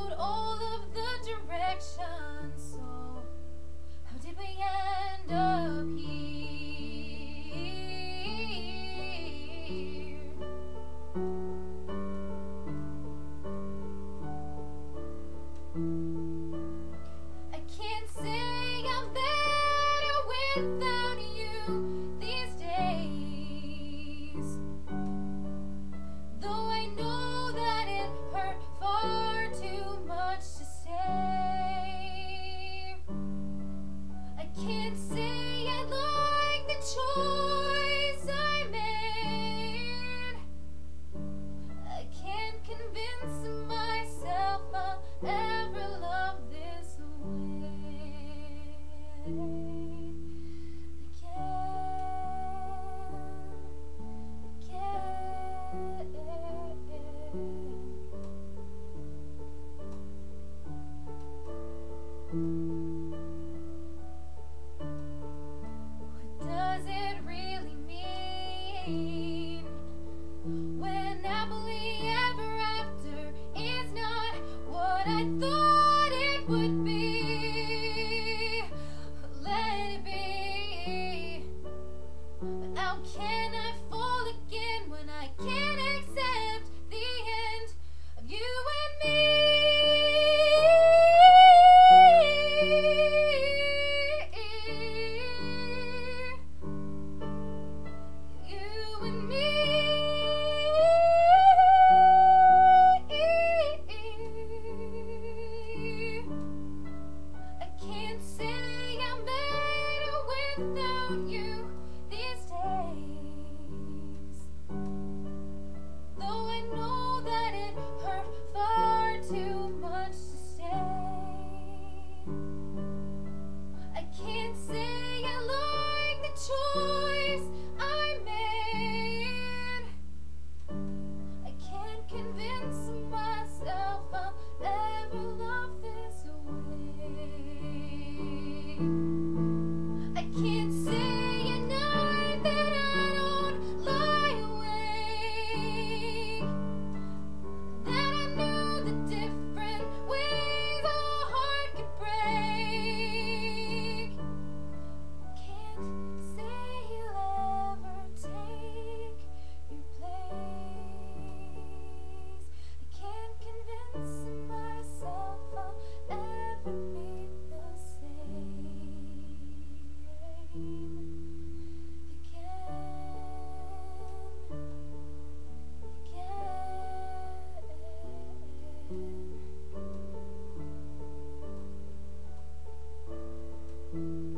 followed all of the directions, so how did we end up here? I can't say I'm better without you these days, though I know that it hurt far too much to say. I can't say I like the choice I made. I can't convince myself I'll ever love this way What does it really mean when happily ever after is not what I thought it would be? Let it be. But how can I fall again when I can't accept the end of you and me? You and me. I can't say I'm better without you these days, though I know that it hurt far too much to say. I can't say I like the choice I made. I can't convince myself I'll ever love this way. I can't say a night that I don't lie awake, that I know the different ways a heart could break. Can't say he'll ever take your place. I can't convince myself I'll ever be the same again.